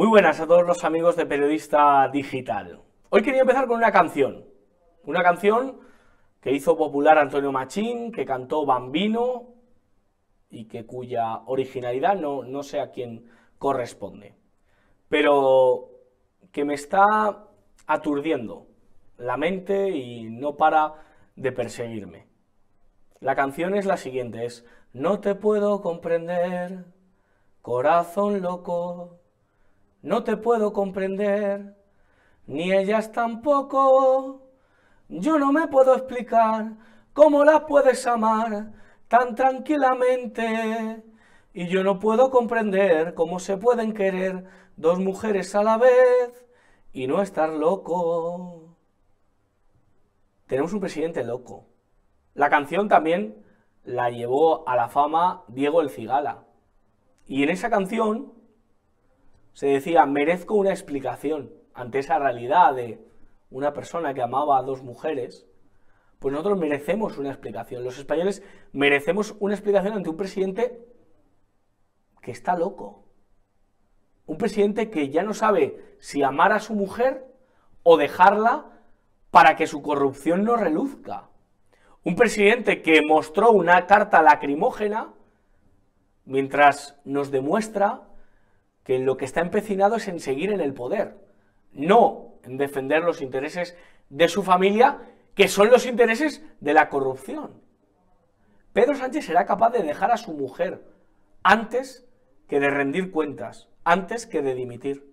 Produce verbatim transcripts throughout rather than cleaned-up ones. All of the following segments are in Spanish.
Muy buenas a todos los amigos de Periodista Digital. Hoy quería empezar con una canción. Una canción que hizo popular Antonio Machín, que cantó Bambino y que cuya originalidad no, no sé a quién corresponde. Pero que me está aturdiendo la mente y no para de perseguirme. La canción es la siguiente, es: no te puedo comprender, corazón loco, no te puedo comprender, ni ellas tampoco. Yo no me puedo explicar cómo las puedes amar tan tranquilamente. Y yo no puedo comprender cómo se pueden querer dos mujeres a la vez y no estar loco. Tenemos un presidente loco. La canción también la llevó a la fama Diego el Cigala. Y en esa canción se decía: merezco una explicación ante esa realidad de una persona que amaba a dos mujeres. Pues nosotros merecemos una explicación. Los españoles merecemos una explicación ante un presidente que está loco. Un presidente que ya no sabe si amar a su mujer o dejarla para que su corrupción no reluzca. Un presidente que mostró una carta lacrimógena mientras nos demuestra que lo que está empecinado es en seguir en el poder, no en defender los intereses de su familia, que son los intereses de la corrupción. Pedro Sánchez será capaz de dejar a su mujer antes que de rendir cuentas, antes que de dimitir.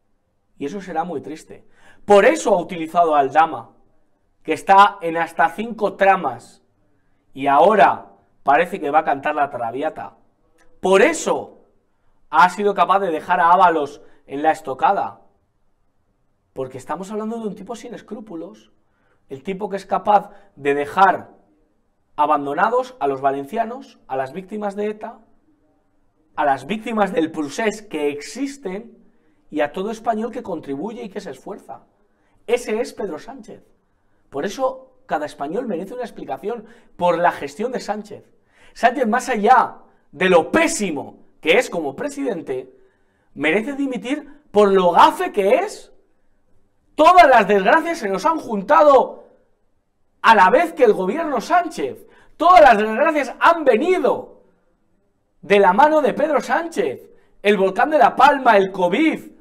Y eso será muy triste. Por eso ha utilizado a Aldama, que está en hasta cinco tramas, y ahora parece que va a cantar la Traviata. Por eso ha sido capaz de dejar a Ábalos en la estocada. Porque estamos hablando de un tipo sin escrúpulos. El tipo que es capaz de dejar abandonados a los valencianos, a las víctimas de ETA, a las víctimas del procés que existen y a todo español que contribuye y que se esfuerza. Ese es Pedro Sánchez. Por eso cada español merece una explicación por la gestión de Sánchez. Sánchez, más allá de lo pésimo que es como presidente, merece dimitir por lo gafe que es. Todas las desgracias se nos han juntado a la vez que el gobierno Sánchez. Todas las desgracias han venido de la mano de Pedro Sánchez. El volcán de La Palma, el COVID,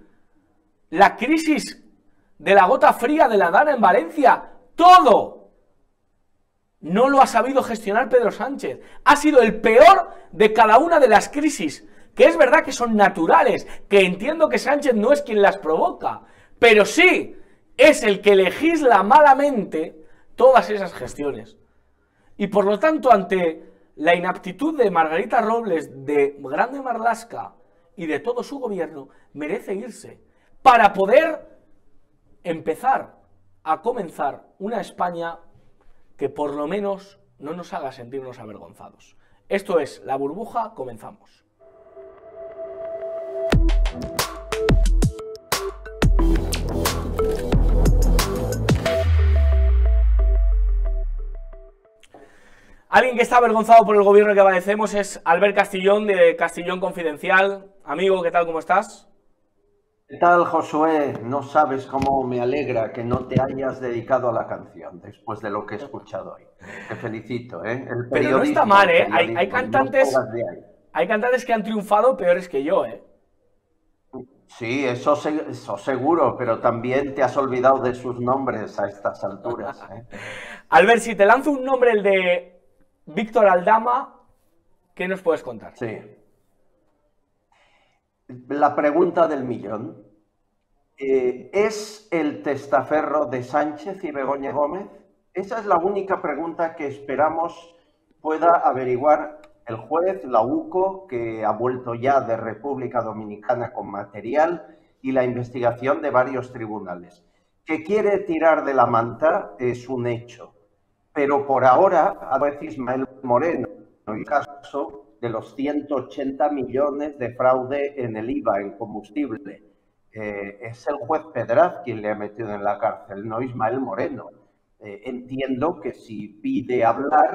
la crisis de la gota fría de la Dana en Valencia, todo no lo ha sabido gestionar Pedro Sánchez. Ha sido el peor de cada una de las crisis, que es verdad que son naturales, que entiendo que Sánchez no es quien las provoca, pero sí es el que legisla malamente todas esas gestiones. Y por lo tanto, ante la inaptitud de Margarita Robles, de Grande Marlaska y de todo su gobierno, merece irse para poder empezar a comenzar una España que por lo menos no nos haga sentirnos avergonzados. Esto es La Burbuja, comenzamos. Alguien que está avergonzado por el gobierno que padecemos es Albert Castillón, de Castillón Confidencial. Amigo, ¿qué tal? ¿Cómo estás? ¿Qué tal, Josué? No sabes cómo me alegra que no te hayas dedicado a la canción después de lo que he escuchado hoy. Te felicito, ¿eh? El Pero no está mal, ¿eh? Hay, hay, cantantes, no hay cantantes que han triunfado peores que yo, ¿eh? Sí, eso, eso seguro, pero también te has olvidado de sus nombres a estas alturas, ¿eh? Albert, si te lanzo un nombre, el de Víctor Aldama, ¿qué nos puedes contar? Sí. La pregunta del millón. Eh, ¿Es el testaferro de Sánchez y Begoña Gómez? Esa es la única pregunta que esperamos pueda averiguar el juez, la U C O, que ha vuelto ya de República Dominicana con material, y la investigación de varios tribunales. Que quiere tirar de la manta es un hecho, pero por ahora, a veces Ismael Moreno, en el caso de los ciento ochenta millones de fraude en el I V A, en combustible. Eh, es el juez Pedraz quien le ha metido en la cárcel, no Ismael Moreno. Eh, entiendo que si pide hablar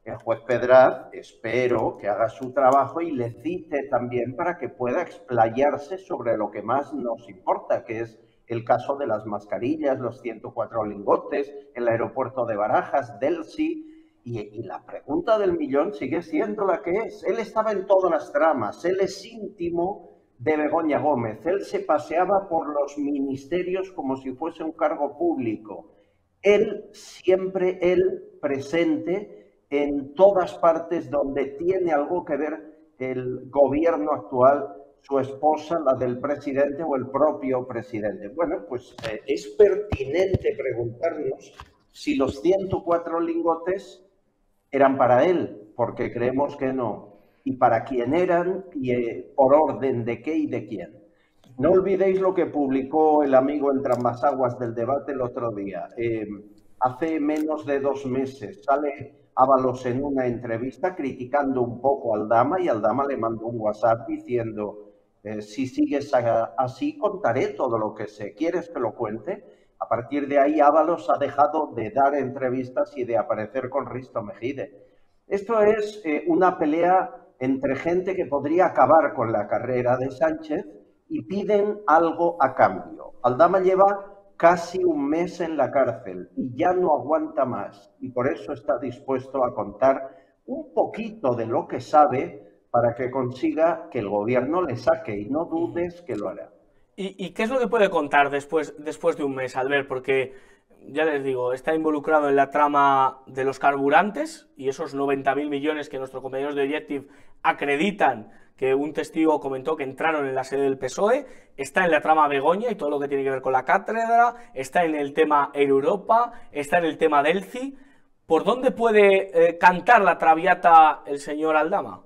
el juez Pedraz espero que haga su trabajo y le cite también para que pueda explayarse sobre lo que más nos importa, que es el caso de las mascarillas, los ciento cuatro lingotes, el aeropuerto de Barajas, Delsi, y, y la pregunta del millón sigue siendo la que es. Él estaba en todas las tramas, él es íntimo de Begoña Gómez, él se paseaba por los ministerios como si fuese un cargo público, él siempre, él presente en todas partes donde tiene algo que ver el gobierno actual, su esposa, la del presidente o el propio presidente. Bueno, pues eh, es pertinente preguntarnos si los ciento cuatro lingotes eran para él, porque creemos que no, y para quién eran y eh, por orden de qué y de quién. No olvidéis lo que publicó el amigo en Tramasaguas del debate el otro día. Eh, hace menos de dos meses sale Ábalos en una entrevista criticando un poco a Aldama y Aldama le mandó un WhatsApp diciendo eh, si sigues a, así contaré todo lo que sé. ¿Quieres que lo cuente? A partir de ahí Ábalos ha dejado de dar entrevistas y de aparecer con Risto Mejide. Esto es eh, una pelea entre gente que podría acabar con la carrera de Sánchez y piden algo a cambio. Aldama lleva casi un mes en la cárcel y ya no aguanta más y por eso está dispuesto a contar un poquito de lo que sabe para que consiga que el gobierno le saque y no dudes que lo hará. ¿Y, y qué es lo que puede contar después, después de un mes, Albert? Porque, ya les digo, está involucrado en la trama de los carburantes y esos noventa mil millones que nuestros compañeros de Objective acreditan que un testigo comentó que entraron en la sede del P S O E, está en la trama Begoña y todo lo que tiene que ver con la cátedra, está en el tema Air Europa, está en el tema Delci. ¿Por dónde puede eh, cantar la traviata el señor Aldama?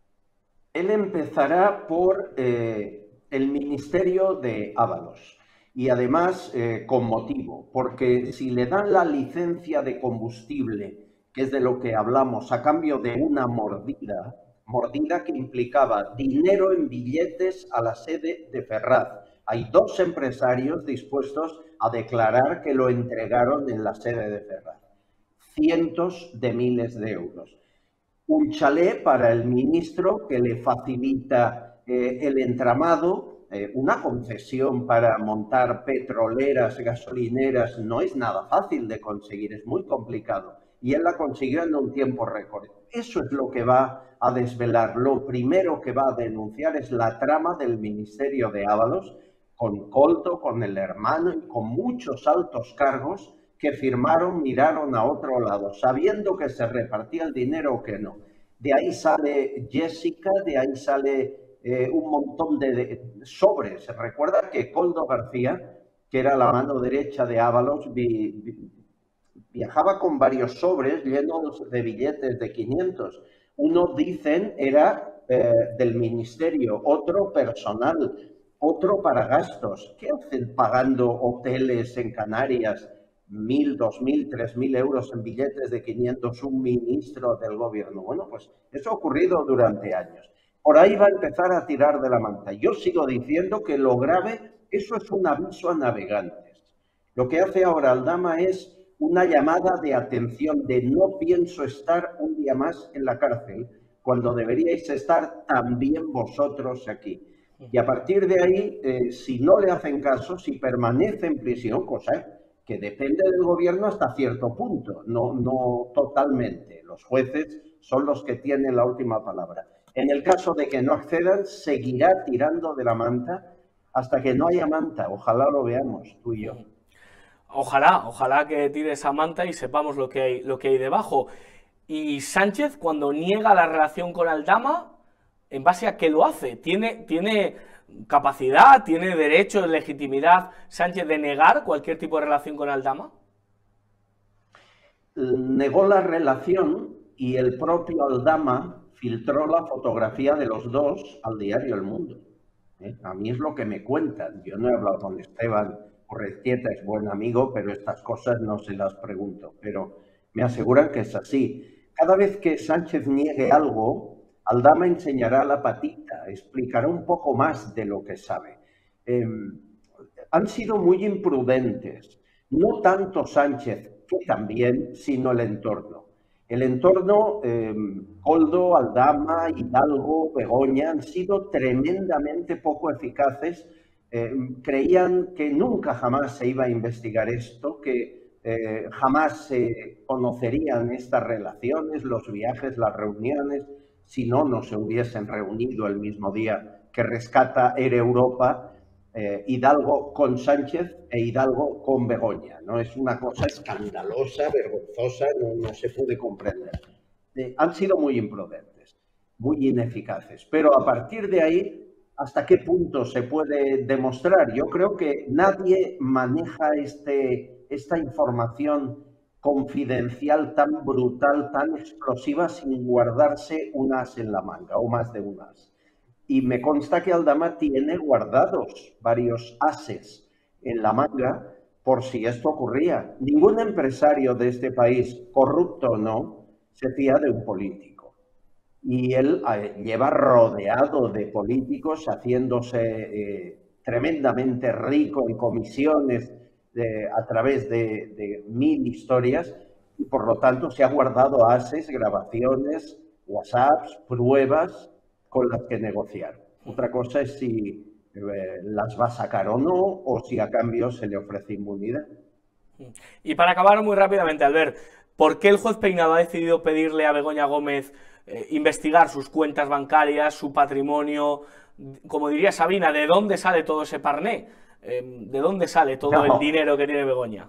Él empezará por eh, el ministerio de Ábalos y además eh, con motivo, porque si le dan la licencia de combustible, que es de lo que hablamos, a cambio de una mordida, mordida que implicaba dinero en billetes a la sede de Ferraz. Hay dos empresarios dispuestos a declarar que lo entregaron en la sede de Ferraz. Cientos de miles de euros. Un chalet para el ministro que le facilita eh, el entramado, eh, una concesión para montar petroleras, gasolineras, no es nada fácil de conseguir, es muy complicado. Y él la consiguió en un tiempo récord. Eso es lo que va a desvelar. Lo primero que va a denunciar es la trama del ministerio de Ábalos, con Coldo, con el hermano y con muchos altos cargos que firmaron, miraron a otro lado, sabiendo que se repartía el dinero o que no. De ahí sale Jessica, de ahí sale eh, un montón de, de sobres. Recuerda que Coldo García, que era la mano derecha de Ábalos, vi, vi, viajaba con varios sobres llenos de billetes de quinientos. Uno, dicen, era eh, del ministerio, otro personal, otro para gastos. ¿Qué hacen pagando hoteles en Canarias? Mil, dos mil, tres mil euros en billetes de quinientos, un ministro del gobierno. Bueno, pues eso ha ocurrido durante años. Por ahí va a empezar a tirar de la manta. Yo sigo diciendo que lo grave, eso es un aviso a navegantes. Lo que hace ahora Aldama es una llamada de atención de no pienso estar un día más en la cárcel, cuando deberíais estar también vosotros aquí. Y a partir de ahí, eh, si no le hacen caso, si permanece en prisión, cosa que depende del gobierno hasta cierto punto, no, no totalmente. Los jueces son los que tienen la última palabra. En el caso de que no accedan, seguirá tirando de la manta hasta que no haya manta. Ojalá lo veamos, tú y yo. Ojalá, ojalá que tire esa manta y sepamos lo que hay, lo que hay debajo. Y Sánchez, cuando niega la relación con Aldama, ¿en base a qué lo hace? ¿Tiene, tiene capacidad, tiene derecho, legitimidad Sánchez de negar cualquier tipo de relación con Aldama? Negó la relación y el propio Aldama filtró la fotografía de los dos al diario El Mundo. ¿Eh? A mí es lo que me cuentan. Yo no he hablado con Esteban Urrestieta, es buen amigo, pero estas cosas no se las pregunto. Pero me aseguran que es así. Cada vez que Sánchez niegue algo, Aldama enseñará la patita, explicará un poco más de lo que sabe. Eh, han sido muy imprudentes, no tanto Sánchez, que también, sino el entorno. El entorno, eh, Koldo, Aldama, Hidalgo, Begoña, han sido tremendamente poco eficaces. Eh, creían que nunca jamás se iba a investigar esto, que eh, jamás se conocerían estas relaciones, los viajes, las reuniones, si no, no se hubiesen reunido el mismo día que rescata Air Europa, eh, Hidalgo con Sánchez e Hidalgo con Begoña, ¿no? Es una cosa escandalosa, vergonzosa, no, no se puede comprender. Eh, han sido muy imprudentes, muy ineficaces, pero a partir de ahí, ¿hasta qué punto se puede demostrar? Yo creo que nadie maneja este, esta información confidencial tan brutal, tan explosiva, sin guardarse un as en la manga, o más de un as. Y me consta que Aldama tiene guardados varios ases en la manga por si esto ocurría. Ningún empresario de este país, corrupto o no, se fía de un político. Y él eh, lleva rodeado de políticos haciéndose eh, tremendamente rico en comisiones de, a través de, de mil historias, y por lo tanto se ha guardado ases, grabaciones, WhatsApps, pruebas con las que negociar. Otra cosa es si eh, las va a sacar o no, o si a cambio se le ofrece inmunidad. Y para acabar muy rápidamente, Albert, ¿por qué el juez Peinado ha decidido pedirle a Begoña Gómez eh, investigar sus cuentas bancarias, su patrimonio? Como diría Sabina, ¿de dónde sale todo ese parné? Eh, ¿De dónde sale todo no. el dinero que tiene Begoña?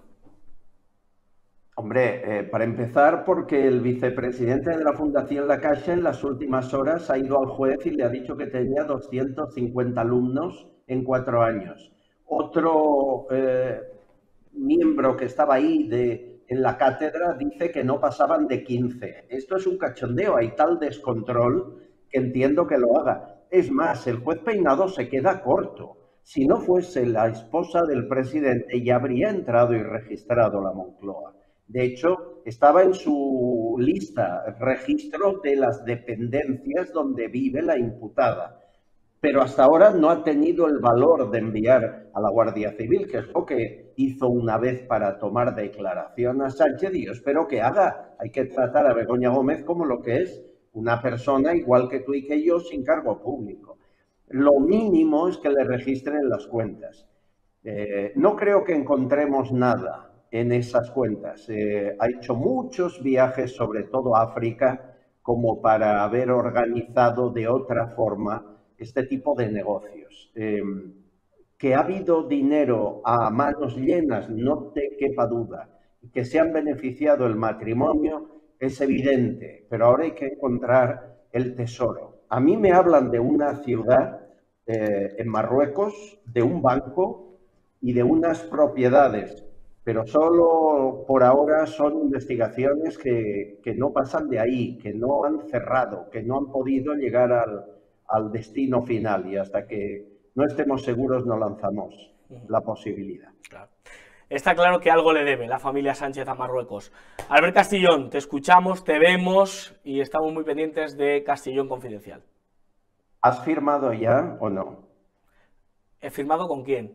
Hombre, eh, para empezar, porque el vicepresidente de la Fundación La Caixa en las últimas horas ha ido al juez y le ha dicho que tenía doscientos cincuenta alumnos en cuatro años. Otro eh, miembro que estaba ahí de, en la cátedra dice que no pasaban de quince. Esto es un cachondeo, hay tal descontrol que entiendo que lo haga. Es más, el juez Peinado se queda corto. Si no fuese la esposa del presidente, ya habría entrado y registrado la Moncloa. De hecho, estaba en su lista, registro de las dependencias donde vive la imputada. Pero hasta ahora no ha tenido el valor de enviar a la Guardia Civil, que es lo que hizo una vez para tomar declaración a Sánchez, y yo espero que haga. Hay que tratar a Begoña Gómez como lo que es, una persona igual que tú y que yo, sin cargo público. Lo mínimo es que le registren las cuentas. Eh, no creo que encontremos nada en esas cuentas. Eh, ha hecho muchos viajes, sobre todo a África, como para haber organizado de otra forma este tipo de negocios. Eh, que ha habido dinero a manos llenas, no te quepa duda. Que se han beneficiado el matrimonio es evidente, pero ahora hay que encontrar el tesoro. A mí me hablan de una ciudad eh, en Marruecos, de un banco y de unas propiedades, pero solo por ahora son investigaciones que, que no pasan de ahí, que no han cerrado, que no han podido llegar al, al destino final, y hasta que no estemos seguros no lanzamos la posibilidad. Claro. Está claro que algo le debe la familia Sánchez a Marruecos. Albert Castillón, te escuchamos, te vemos y estamos muy pendientes de Castillón Confidencial. ¿Has firmado ya o no? ¿He firmado con quién?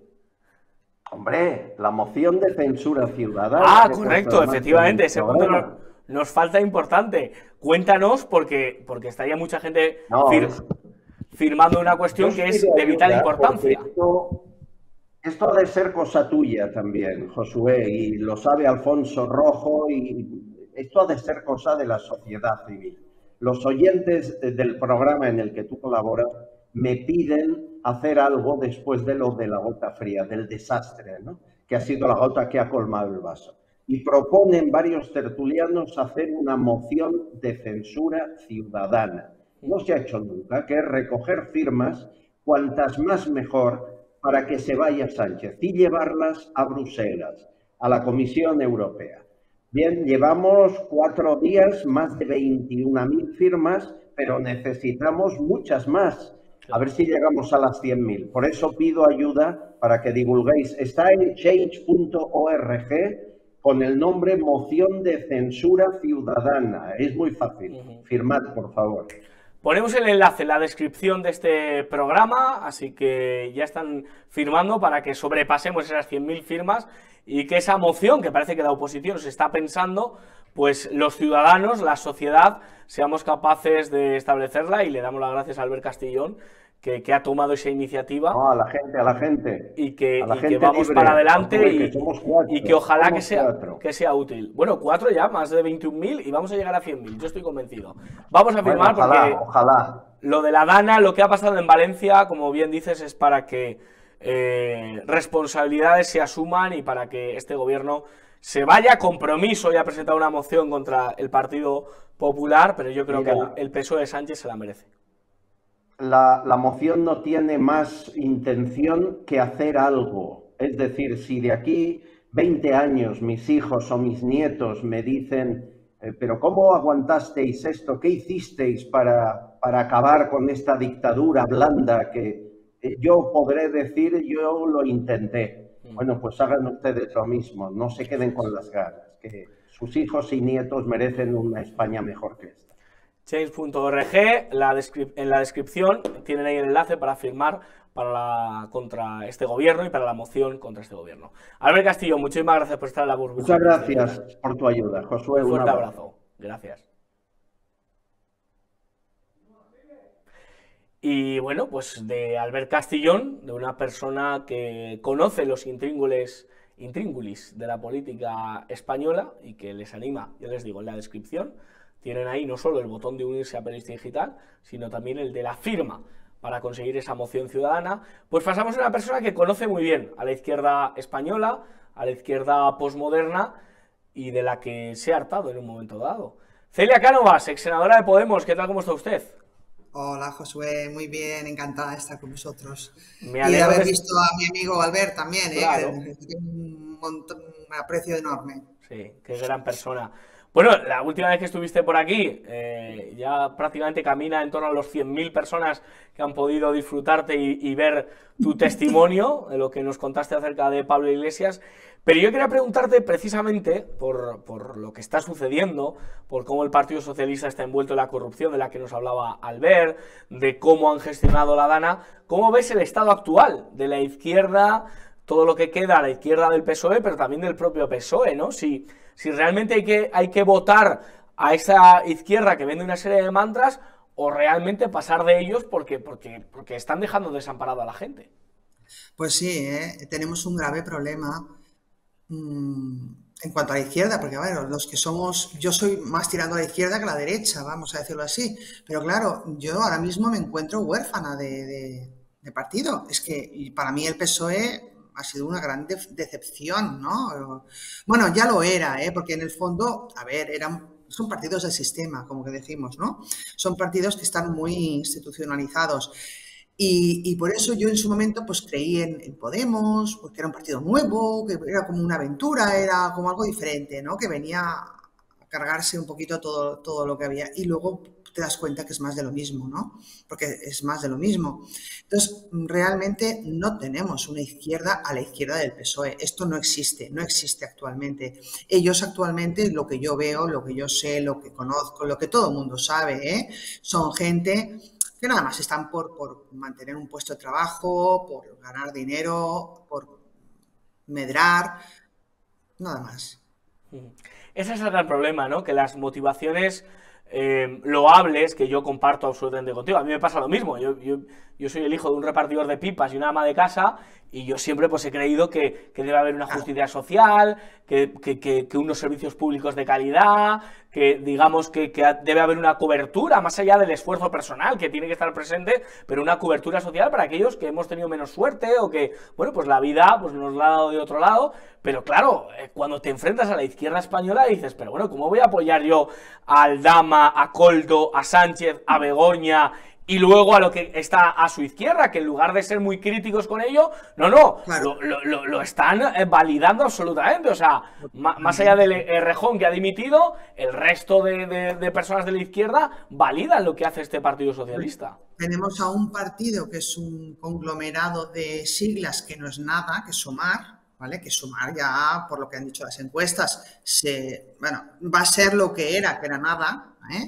Hombre, la moción de censura ciudadana. Ah, correcto, efectivamente, ese punto nos, nos falta importante. Cuéntanos, porque, porque estaría mucha gente no, fir, firmando una cuestión que es de vital importancia. Esto, esto ha de ser cosa tuya también, Josué, y lo sabe Alfonso Rojo, y esto ha de ser cosa de la sociedad civil. Los oyentes del programa en el que tú colaboras me piden hacer algo después de lo de la gota fría, del desastre, ¿no? Que ha sido la gota que ha colmado el vaso. Y proponen varios tertulianos hacer una moción de censura ciudadana. No se ha hecho nunca, que es recoger firmas, cuantas más mejor, para que se vaya Sánchez y llevarlas a Bruselas, a la Comisión Europea. Bien, llevamos cuatro días, más de veintiuna mil firmas, pero necesitamos muchas más. A ver si llegamos a las cien mil. Por eso pido ayuda para que divulguéis. Está en change punto org con el nombre Moción de Censura Ciudadana. Es muy fácil. Uh-huh. Firmad, por favor. Ponemos el enlace en la descripción de este programa, así que ya están firmando para que sobrepasemos esas cien mil firmas y que esa moción, que parece que la oposición se está pensando, pues los ciudadanos, la sociedad, seamos capaces de establecerla, y le damos las gracias a Albert Castillón, que, que ha tomado esa iniciativa. No, a la gente, a la gente. Y que, a la y gente que vamos libre, para adelante que y, somos cuatro, y que ojalá somos que sea, cuatro. que sea útil. Bueno, cuatro ya, más de veintiún mil, y vamos a llegar a cien mil, yo estoy convencido. Vamos a firmar, bueno, ojalá, porque ojalá. Lo de la Dana, lo que ha pasado en Valencia, como bien dices, es para que eh, responsabilidades se asuman y para que este gobierno se vaya. Compromiso ya ha presentado una moción contra el Partido Popular, pero yo creo Mira, que el, el P S O E de Sánchez se la merece. La, la moción no tiene más intención que hacer algo. Es decir, si de aquí veinte años mis hijos o mis nietos me dicen, eh, pero ¿cómo aguantasteis esto? ¿Qué hicisteis para, para acabar con esta dictadura blanda? Que eh, yo podré decir, yo lo intenté. Bueno, pues hagan ustedes lo mismo, no se queden con las ganas, que sus hijos y nietos merecen una España mejor que esta. change punto org, la en la descripción tienen ahí el enlace para firmar para la, contra este gobierno y para la moción contra este gobierno. Albert Castillo, muchísimas gracias por estar en la burbuja. Muchas gracias por tu ayuda, Josué. Un fuerte un abrazo. Gracias. Y bueno, pues de Albert Castillón, de una persona que conoce los intríngulis, intríngulis de la política española y que les anima, ya les digo, en la descripción tienen ahí no solo el botón de unirse a Periodista Digital, sino también el de la firma para conseguir esa moción ciudadana. Pues pasamos a una persona que conoce muy bien a la izquierda española, a la izquierda posmoderna y de la que se ha hartado en un momento dado. Celia Cánovas, ex senadora de Podemos, ¿qué tal, cómo está usted? Hola, Josué, muy bien, encantada de estar con vosotros. Me y de haber visto a mi amigo Albert también, claro. ¿eh? Que tiene un, montón, un aprecio enorme. Sí, qué gran persona. Bueno, la última vez que estuviste por aquí, eh, ya prácticamente camina en torno a los cien mil personas que han podido disfrutarte y, y ver tu testimonio, de lo que nos contaste acerca de Pablo Iglesias. Pero yo quería preguntarte precisamente por, por lo que está sucediendo, por cómo el Partido Socialista está envuelto en la corrupción de la que nos hablaba Albert, de cómo han gestionado la Dana. ¿Cómo ves el estado actual de la izquierda, todo lo que queda a la izquierda del P S O E, pero también del propio P S O E, ¿no? Si, si realmente hay que, hay que votar a esa izquierda que vende una serie de mantras o realmente pasar de ellos porque, porque, porque están dejando desamparada a la gente. Pues sí, ¿eh? Tenemos un grave problema mmm, en cuanto a la izquierda, porque a ver, los que somos, yo soy más tirando a la izquierda que a la derecha, vamos a decirlo así, pero claro, yo ahora mismo me encuentro huérfana de, de, de partido. Es que para mí el P S O E ha sido una gran de decepción, ¿no? Bueno, ya lo era, ¿eh? Porque en el fondo, a ver, eran, son partidos del sistema, como que decimos, ¿no? Son partidos que están muy institucionalizados. Y, y por eso yo en su momento pues creí en, en Podemos, porque era un partido nuevo, que era como una aventura, era como algo diferente, ¿no? Que venía a cargarse un poquito todo, todo lo que había. Y luego te das cuenta que es más de lo mismo, ¿no? Porque es más de lo mismo. Entonces, realmente no tenemos una izquierda a la izquierda del P S O E. Esto no existe, no existe actualmente. Ellos actualmente, lo que yo veo, lo que yo sé, lo que conozco, lo que todo el mundo sabe, ¿eh? Son gente que nada más están por, por mantener un puesto de trabajo, por ganar dinero, por medrar, nada más. Ese es el gran problema, ¿no? Que las motivaciones eh, loables, que yo comparto absolutamente contigo, a mí me pasa lo mismo. Yo, yo, yo soy el hijo de un repartidor de pipas y una ama de casa, y yo siempre pues he creído que, que debe haber una justicia social, que, que, que, que unos servicios públicos de calidad, que digamos que, que debe haber una cobertura, más allá del esfuerzo personal que tiene que estar presente, pero una cobertura social para aquellos que hemos tenido menos suerte o que, bueno, pues la vida pues nos la ha dado de otro lado. Pero claro, cuando te enfrentas a la izquierda española dices, pero bueno, ¿cómo voy a apoyar yo a Aldama, a Koldo, a Sánchez, a Begoña y luego a lo que está a su izquierda, que en lugar de ser muy críticos con ello, no, no, claro. lo, lo, lo están validando absolutamente? O sea, más allá del Errejón, que ha dimitido, el resto de, de, de personas de la izquierda validan lo que hace este Partido Socialista. Tenemos a un partido que es un conglomerado de siglas que no es nada, que es Sumar, ¿vale? Que Sumar ya, por lo que han dicho las encuestas, se, bueno, va a ser lo que era, que era nada, ¿eh?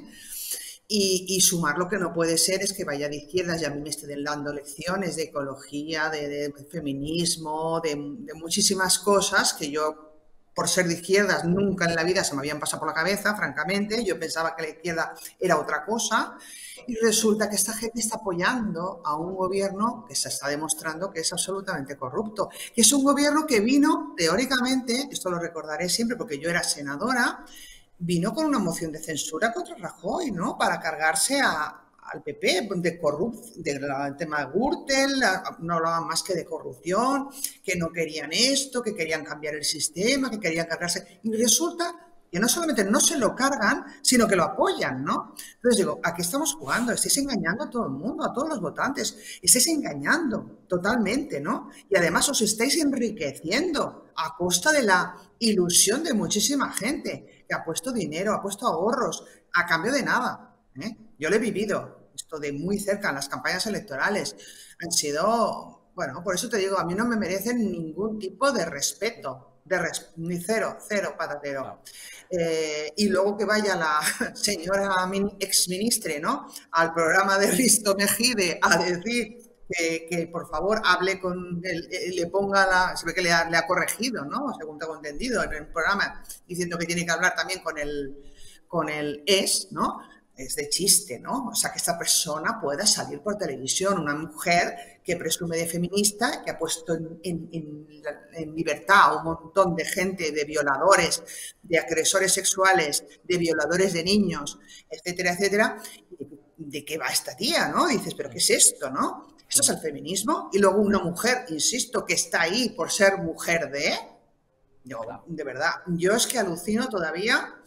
Y, y Sumar lo que no puede ser es que vaya de izquierdas y a mí me estén dando lecciones de ecología, de, de feminismo, de, de muchísimas cosas que yo por ser de izquierdas, nunca en la vida se me habían pasado por la cabeza, francamente. Yo pensaba que la izquierda era otra cosa. Y resulta que esta gente está apoyando a un gobierno que se está demostrando que es absolutamente corrupto. Que es un gobierno que vino, teóricamente, esto lo recordaré siempre porque yo era senadora, vino con una moción de censura contra Rajoy, ¿no? Para cargarse a, al P P de corrupción, del tema de Gürtel, no hablaban más que de corrupción, que no querían esto, que querían cambiar el sistema, que querían cargarse. Y resulta que no solamente no se lo cargan, sino que lo apoyan, ¿no? Entonces digo, ¿a qué estamos jugando? Estáis engañando a todo el mundo, a todos los votantes. Estáis engañando totalmente, ¿no? Y además os estáis enriqueciendo a costa de la ilusión de muchísima gente que ha puesto dinero, ha puesto ahorros, a cambio de nada, ¿eh? Yo lo he vivido, esto de muy cerca en las campañas electorales. Han sido, bueno, por eso te digo, a mí no me merecen ningún tipo de respeto, de res, ni cero, cero patatero. No. Eh, y luego que vaya la señora exministre, ¿no?, al programa de Risto Mejide a decir que, que por favor hable con él, le ponga la, se ve que le ha, le ha corregido, ¿no?, según tengo entendido en el programa, diciendo que tiene que hablar también con el, con el E S, ¿no? Es de chiste, ¿no? O sea, que esta persona pueda salir por televisión, una mujer que presume de feminista, que ha puesto en, en, en, en libertad a un montón de gente, de violadores, de agresores sexuales, de violadores de niños, etcétera, etcétera. ¿De qué va esta tía, no? Dices, ¿pero qué es esto, no? ¿Esto es el feminismo? Y luego una mujer, insisto, que está ahí por ser mujer de... Yo, de verdad, yo es que alucino todavía...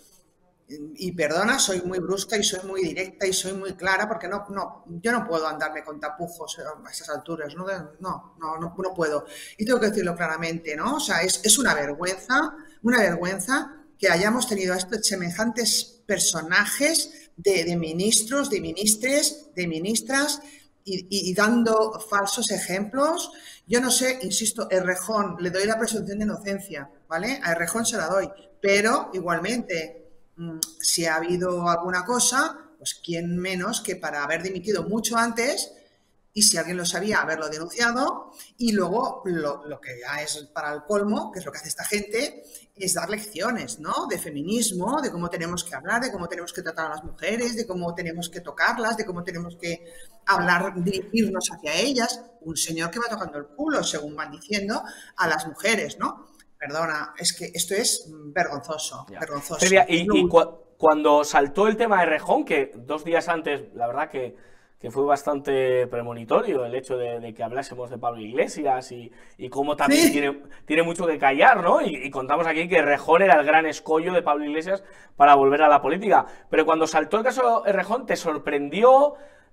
Y perdona, soy muy brusca y soy muy directa y soy muy clara porque no, no, yo no puedo andarme con tapujos a esas alturas, no, no, no, no, no puedo. Y tengo que decirlo claramente, ¿no? O sea, es, es una vergüenza, una vergüenza que hayamos tenido a estos semejantes personajes de, de ministros, de ministres, de ministras y, y, y dando falsos ejemplos. Yo no sé, insisto, Errejón, le doy la presunción de inocencia, ¿vale? A Errejón se la doy, pero igualmente... si ha habido alguna cosa, pues quién menos que para haber dimitido mucho antes y si alguien lo sabía, haberlo denunciado y luego lo, lo que ya es para el colmo, que es lo que hace esta gente, es dar lecciones, ¿no? De feminismo, de cómo tenemos que hablar, de cómo tenemos que tratar a las mujeres, de cómo tenemos que tocarlas, de cómo tenemos que hablar, dirigirnos hacia ellas. Un señor que va tocando el culo, según van diciendo, a las mujeres, ¿no? Perdona, es que esto es vergonzoso, ya. vergonzoso. Celia, y, y cu cuando saltó el tema de Errejón, que dos días antes, la verdad que, que fue bastante premonitorio el hecho de, de que hablásemos de Pablo Iglesias y, y cómo también ¿Sí? tiene, tiene mucho que callar, ¿no? Y, y contamos aquí que Errejón era el gran escollo de Pablo Iglesias para volver a la política. Pero cuando saltó el caso de Errejón, ¿te sorprendió?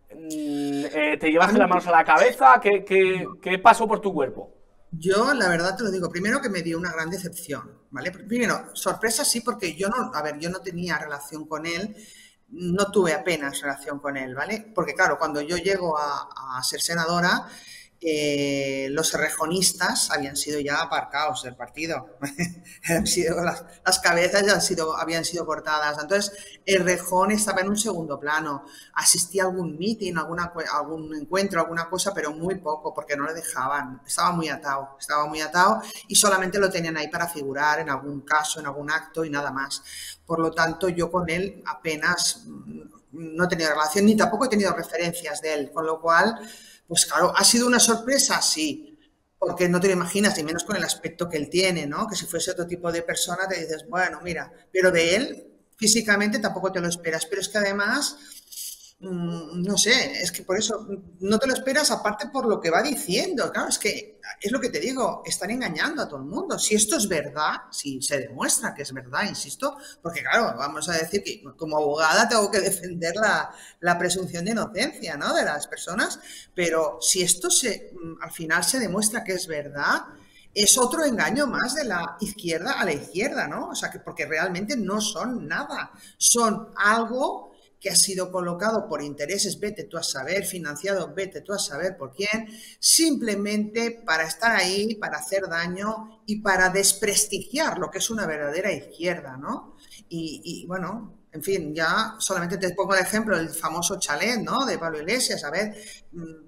Eh, ¿Te llevaste las manos a la cabeza? ¿Qué, qué, qué pasó por tu cuerpo? Yo, la verdad, te lo digo, primero que me dio una gran decepción, ¿vale? Primero, sorpresa sí, porque yo no, a ver, yo no tenía relación con él, no tuve apenas relación con él, ¿vale? Porque claro, cuando yo llego a, a ser senadora, eh, los errejonistas habían sido ya aparcados del partido, han sido, las, las cabezas ya han sido, habían sido cortadas, entonces Errejón estaba en un segundo plano, asistí a algún meeting, alguna, algún encuentro, alguna cosa, pero muy poco, porque no le dejaban, estaba muy atado, estaba muy atado y solamente lo tenían ahí para figurar en algún caso, en algún acto y nada más. Por lo tanto, yo con él apenas no he tenido relación, ni tampoco he tenido referencias de él, con lo cual... Pues claro, ¿ha sido una sorpresa? Sí, porque no te lo imaginas, ni menos con el aspecto que él tiene, ¿no? Que si fuese otro tipo de persona te dices, bueno, mira, pero de él físicamente tampoco te lo esperas, pero es que además, mmm, no sé, es que por eso no te lo esperas aparte por lo que va diciendo, claro, es que es lo que te digo, están engañando a todo el mundo. Si esto es verdad, si se demuestra que es verdad, insisto, porque claro, vamos a decir que como abogada tengo que defender la, la presunción de inocencia, ¿no?, de las personas, pero si esto se, al final se demuestra que es verdad, es otro engaño más de la izquierda a la izquierda, ¿no? O sea, que porque realmente no son nada, son algo que ha sido colocado por intereses, vete tú a saber, financiado, vete tú a saber por quién, simplemente para estar ahí, para hacer daño y para desprestigiar lo que es una verdadera izquierda, ¿no? Y, y bueno, en fin, ya solamente te pongo el ejemplo del famoso chalet, ¿no?, de Pablo Iglesias, a ver,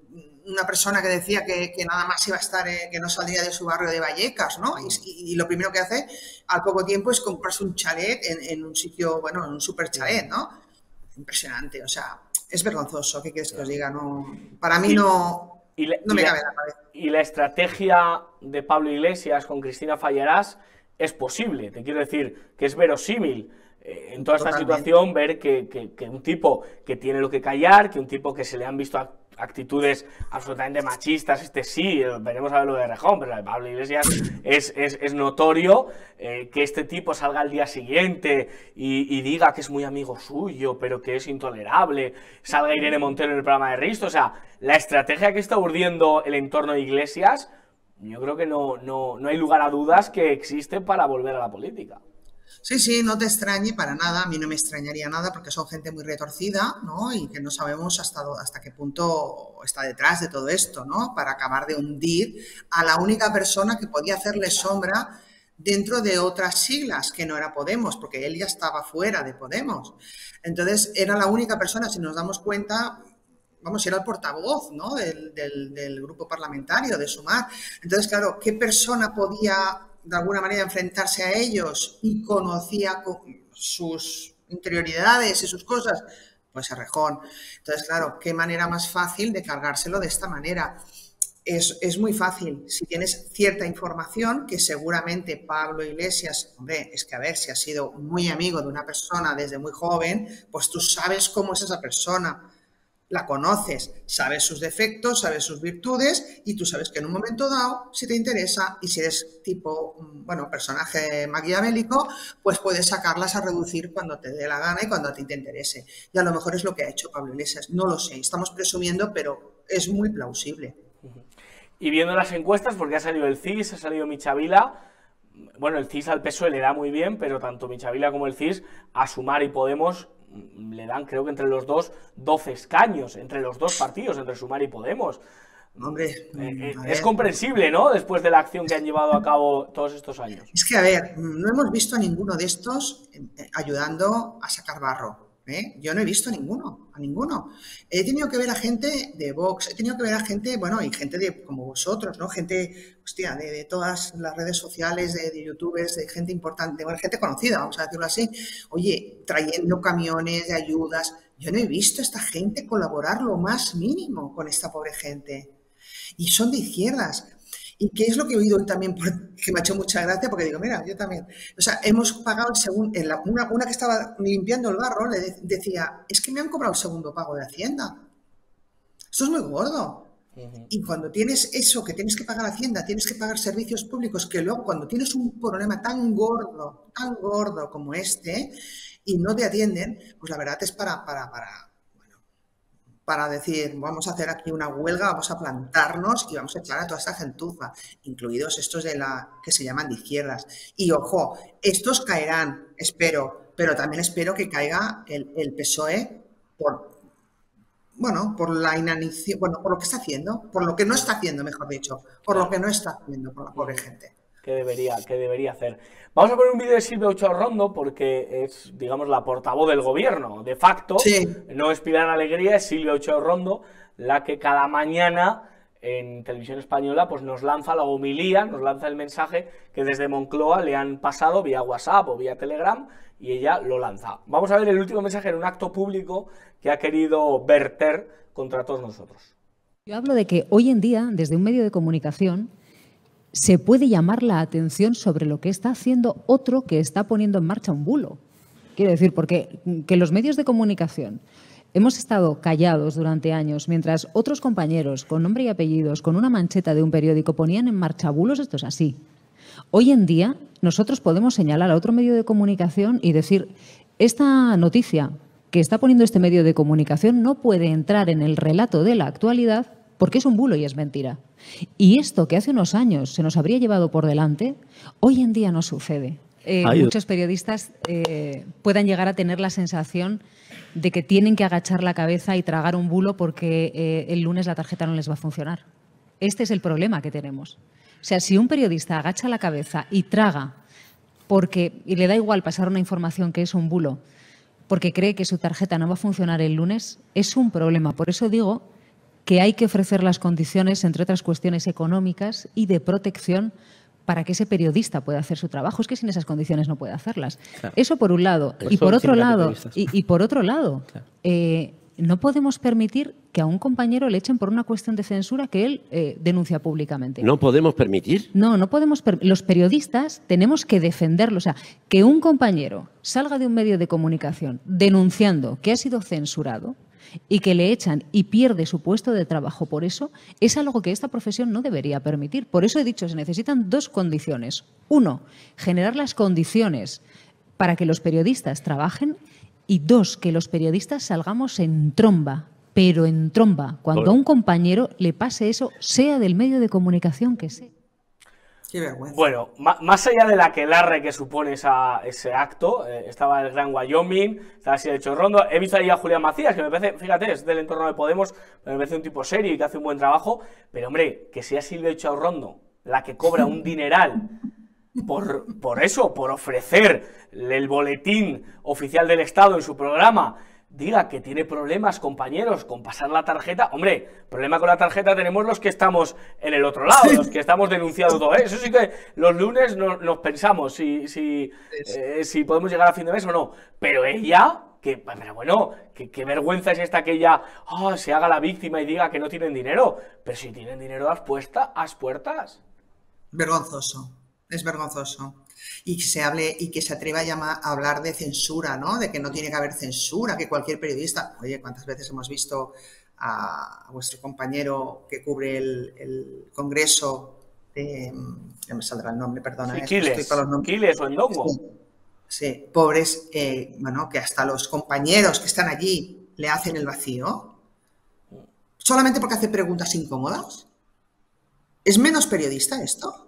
una persona que decía que, que nada más iba a estar, eh, que no saldría de su barrio de Vallecas, ¿no? Y, y lo primero que hace al poco tiempo es comprarse un chalet en, en un sitio, bueno, en un super chalet, ¿no? Impresionante, o sea, es vergonzoso, ¿qué quieres que os diga? No, para mí no, y la, no me y cabe la, la cabeza. Y la estrategia de Pablo Iglesias con Cristina Fallarás es posible, te quiero decir, que es verosímil. En toda esta Totalmente. situación, ver que, que, que un tipo que tiene lo que callar, que un tipo que se le han visto actitudes absolutamente machistas, este sí, veremos a ver lo de Rejón, pero la de Pablo Iglesias es, es, es notorio, eh, que este tipo salga al día siguiente y, y diga que es muy amigo suyo, pero que es intolerable, salga Irene Montero en el programa de Risto, o sea, la estrategia que está urdiendo el entorno de Iglesias, yo creo que no, no, no hay lugar a dudas que existe para volver a la política. Sí, sí, no te extrañe para nada, a mí no me extrañaría nada porque son gente muy retorcida, ¿no? Y que no sabemos hasta, hasta qué punto está detrás de todo esto, ¿no? Para acabar de hundir a la única persona que podía hacerle sombra dentro de otras siglas, que no era Podemos, porque él ya estaba fuera de Podemos. Entonces, era la única persona, si nos damos cuenta, vamos, era el portavoz, ¿no? Del, del, del grupo parlamentario, de Sumar. Entonces, claro, ¿qué persona podía de alguna manera enfrentarse a ellos y conocía sus interioridades y sus cosas? Pues a Rejón. Entonces, claro, qué manera más fácil de cargárselo de esta manera. Es, es muy fácil. Si tienes cierta información, que seguramente Pablo Iglesias, hombre, es que a ver, si has sido muy amigo de una persona desde muy joven, pues tú sabes cómo es esa persona. La conoces, sabes sus defectos, sabes sus virtudes y tú sabes que en un momento dado, si te interesa y si eres tipo, bueno, personaje maquiavélico, pues puedes sacarlas a reducir cuando te dé la gana y cuando a ti te interese. Y a lo mejor es lo que ha hecho Pablo Iglesias, no lo sé, estamos presumiendo, pero es muy plausible. Y viendo las encuestas, porque ha salido el C I S, ha salido Michavila, bueno, el C I S al P S O E le da muy bien, pero tanto Michavila como el C I S a Sumar y Podemos le dan, creo que entre los dos, doce escaños, entre los dos partidos, entre Sumar y Podemos. Hombre, eh, es comprensible, ¿no? Después de la acción que han llevado a cabo todos estos años. Es que, a ver, no hemos visto a ninguno de estos ayudando a sacar barro. ¿Eh? Yo no he visto a ninguno, a ninguno. He tenido que ver a gente de Vox, he tenido que ver a gente, bueno, y gente de como vosotros, ¿no? Gente, hostia, de, de todas las redes sociales, de, de youtubers, de gente importante, bueno, gente conocida, vamos a decirlo así. Oye, trayendo camiones de ayudas. Yo no he visto a esta gente colaborar lo más mínimo con esta pobre gente. Y son de izquierdas. ¿Y qué es lo que he oído hoy también? Que me ha hecho mucha gracia, porque digo, mira, yo también. O sea, hemos pagado el segundo. Una, una que estaba limpiando el barro le de, decía, es que me han cobrado el segundo pago de Hacienda. Esto es muy gordo. Uh-huh. Y cuando tienes eso, que tienes que pagar Hacienda, tienes que pagar servicios públicos, que luego cuando tienes un problema tan gordo, tan gordo como este, y no te atienden, pues la verdad es para, para, para para decir, vamos a hacer aquí una huelga, vamos a plantarnos y vamos a echar a toda esta gentuza, incluidos estos de la que se llaman de izquierdas. Y ojo, estos caerán, espero, pero también espero que caiga el, el P S O E por, bueno, por la inanición, bueno, por lo que está haciendo, por lo que no está haciendo, mejor dicho, por lo que no está haciendo por la pobre gente. Que debería, que debería hacer. Vamos a poner un vídeo de Silvia Ucharrondo porque es, digamos, la portavoz del gobierno, de facto. Sí. No es Pilar Alegría, es Silvia Ucharrondo la que cada mañana en Televisión Española pues nos lanza la homilía, nos lanza el mensaje que desde Moncloa le han pasado vía WhatsApp o vía Telegram y ella lo lanza. Vamos a ver el último mensaje en un acto público que ha querido verter contra todos nosotros. Yo hablo de que hoy en día, desde un medio de comunicación, se puede llamar la atención sobre lo que está haciendo otro que está poniendo en marcha un bulo. Quiero decir, porque que los medios de comunicación hemos estado callados durante años mientras otros compañeros con nombre y apellidos, con una mancheta de un periódico, ponían en marcha bulos, esto es así. Hoy en día nosotros podemos señalar a otro medio de comunicación y decir, esta noticia que está poniendo este medio de comunicación no puede entrar en el relato de la actualidad porque es un bulo y es mentira. Y esto que hace unos años se nos habría llevado por delante, hoy en día no sucede. Eh, muchos periodistas eh, puedan llegar a tener la sensación de que tienen que agachar la cabeza y tragar un bulo porque eh, el lunes la tarjeta no les va a funcionar. Este es el problema que tenemos. O sea, si un periodista agacha la cabeza y traga porque, y le da igual pasar una información que es un bulo, porque cree que su tarjeta no va a funcionar el lunes, es un problema. Por eso digo que hay que ofrecer las condiciones, entre otras cuestiones económicas y de protección, para que ese periodista pueda hacer su trabajo. Es que sin esas condiciones no puede hacerlas. Claro. Eso por un lado. Por y, por otro lado y, y por otro lado, claro. eh, no podemos permitir que a un compañero le echen por una cuestión de censura que él eh, denuncia públicamente. ¿No podemos permitir? No, no podemos. Per los periodistas tenemos que defenderlo. O sea, que un compañero salga de un medio de comunicación denunciando que ha sido censurado y que le echan y pierde su puesto de trabajo por eso, es algo que esta profesión no debería permitir. Por eso he dicho, se necesitan dos condiciones. Uno, generar las condiciones para que los periodistas trabajen, y dos, que los periodistas salgamos en tromba, pero en tromba, cuando a un compañero le pase eso, sea del medio de comunicación que sea. Qué vergüenza. Bueno, más allá de la aquelarre que supone esa, ese acto, eh, estaba el Gran Wyoming, estaba Silvia Echourrondo, he visto ahí a Julián Macías, que me parece, fíjate, es del entorno de Podemos, me parece un tipo serio y que hace un buen trabajo, pero hombre, que sea Silvia Echourrondo la que cobra un dineral por, por eso, por ofrecer el boletín oficial del Estado en su programa, diga que tiene problemas, compañeros, con pasar la tarjeta. Hombre, problema con la tarjeta tenemos los que estamos en el otro lado, los que estamos denunciando todo. ¿eh? Eso sí que los lunes no, nos pensamos si, si, eh, si podemos llegar a fin de mes o no. Pero ella, que, pero bueno, que, qué vergüenza es esta que ella oh, se haga la víctima y diga que no tienen dinero. Pero si tienen dinero a las puertas, a las puertas. Vergonzoso, es vergonzoso. Y que se hable y que se atreva a, llamar, a hablar de censura, ¿no? De que no tiene que haber censura, que cualquier periodista... Oye, ¿cuántas veces hemos visto a, a vuestro compañero que cubre el, el Congreso de... Ya me saldrá el nombre, perdona. Sí, Quiles, Quiles o Ndongo. Sí, sí, pobres, eh, bueno, que hasta los compañeros que están allí le hacen el vacío, solamente porque hace preguntas incómodas. ¿Es menos periodista esto?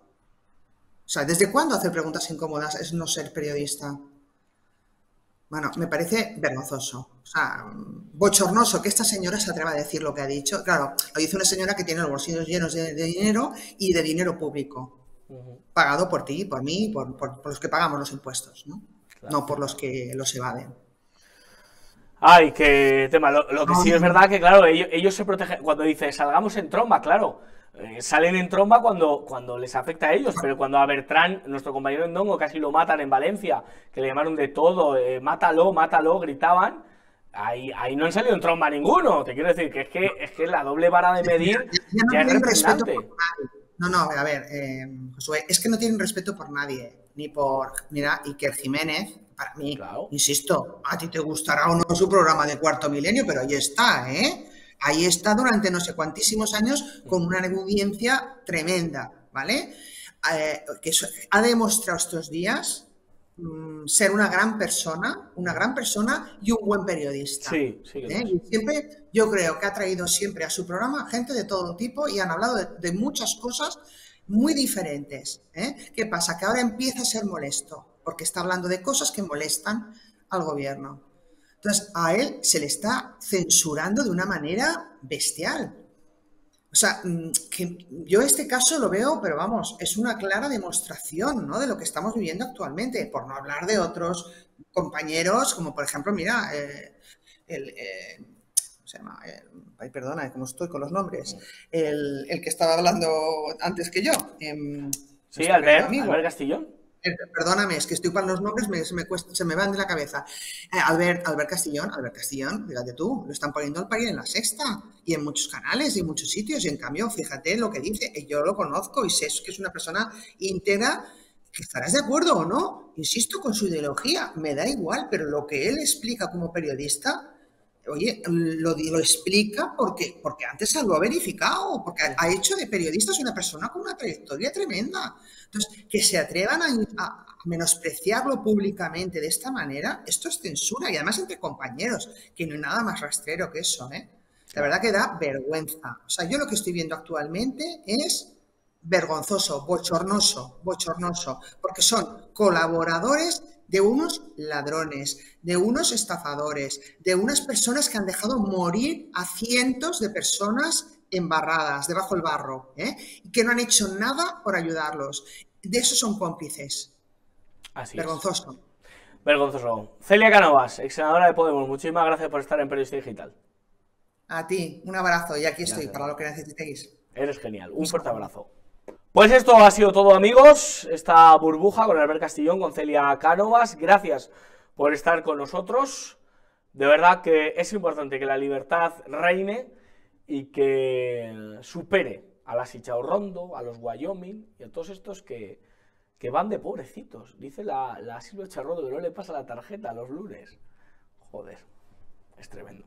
O sea, ¿desde cuándo hacer preguntas incómodas es no ser periodista? Bueno, me parece vergonzoso. O sea, bochornoso que esta señora se atreva a decir lo que ha dicho. Claro, lo dice una señora que tiene los bolsillos llenos de, de dinero y de dinero público. Uh-huh. Pagado por ti, por mí, por, por, por los que pagamos los impuestos, ¿no? Claro. No por los que los evaden. Ay, qué tema. Lo, lo que sí es verdad que, claro, ellos, ellos se protegen. Cuando dice salgamos en tromba, claro. Eh, salen en tromba cuando, cuando les afecta a ellos, pero cuando a Bertrán, nuestro compañero Ndongo, casi lo matan en Valencia, que le llamaron de todo, eh, mátalo, mátalo, gritaban, ahí, ahí no han salido en tromba ninguno. Te quiero decir que es que, es que la doble vara de medir ya, ya, no ya es repugnante. No, no, a ver, eh, Josué, es que no tienen respeto por nadie, ni por, mira, Iker Jiménez, para mí, claro. Insisto, a ti te gustará o no su programa de Cuarto Milenio, pero ahí está, ¿eh? Ahí está durante no sé cuantísimos años con una audiencia tremenda, ¿vale? Eh, que ha demostrado estos días mmm, ser una gran persona, una gran persona y un buen periodista. Sí, sí. ¿eh? Y siempre, yo creo que ha traído siempre a su programa gente de todo tipo y han hablado de, de muchas cosas muy diferentes. ¿eh? ¿Qué pasa? Que ahora empieza a ser molesto porque está hablando de cosas que molestan al gobierno. Entonces, a él se le está censurando de una manera bestial. O sea, que yo este caso lo veo, pero vamos, es una clara demostración, ¿no? De lo que estamos viviendo actualmente, por no hablar de otros compañeros, como por ejemplo, mira, eh, el... Eh, ¿cómo se llama? Eh, ay, perdona, ¿cómo estoy con los nombres? El, el que estaba hablando antes que yo. Eh, sí, Albert, Albert Castillón. Perdóname, es que estoy para los nombres, me, se, me cuesta, se me van de la cabeza. Eh, Albert, Albert Castillón, Albert Castillón, fíjate tú, lo están poniendo al país en La Sexta y en muchos canales y en muchos sitios. Y en cambio, fíjate lo que dice, yo lo conozco y sé que es una persona íntegra, que estarás de acuerdo o no. Insisto, con su ideología, me da igual, pero lo que él explica como periodista, oye, lo, lo explica porque, porque antes lo ha verificado, porque ha, ha hecho de periodista una persona con una trayectoria tremenda. Entonces, que se atrevan a, a menospreciarlo públicamente de esta manera, esto es censura y además entre compañeros, que no hay nada más rastrero que eso, ¿eh? La verdad que da vergüenza. O sea, yo lo que estoy viendo actualmente es vergonzoso, bochornoso, bochornoso, porque son colaboradores de unos ladrones, de unos estafadores, de unas personas que han dejado morir a cientos de personas embarradas debajo del barro, ¿eh? Y que no han hecho nada por ayudarlos. De eso son cómplices. Así Vergonzoso. Es. Vergonzoso. Celia Cánovas, ex senadora de Podemos, muchísimas gracias por estar en Periodista Digital. A ti, un abrazo y aquí estoy Gracias. para lo que necesitéis. Eres genial, un fuerte abrazo. Pues esto ha sido todo, amigos, esta burbuja con Albert Castillón, con Celia Cánovas. Gracias por estar con nosotros. De verdad que es importante que la libertad reine y que supere a la Sichaurrondo, a los Wyoming y a todos estos que, que van de pobrecitos. Dice la, la Silvia Charrondo que no le pasa la tarjeta los lunes. Joder, es tremendo.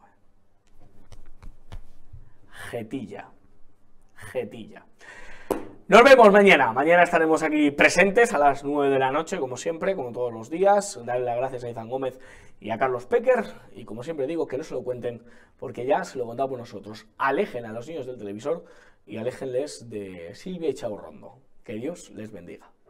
Jetilla, jetilla. Nos vemos mañana. Mañana estaremos aquí presentes a las nueve de la noche, como siempre, como todos los días. Darle las gracias a Izan Gómez y a Carlos Pecker. Y como siempre digo, que no se lo cuenten, porque ya se lo contamos nosotros. Alejen a los niños del televisor y aléjenles de Silvia y Chaurrondo. Que Dios les bendiga.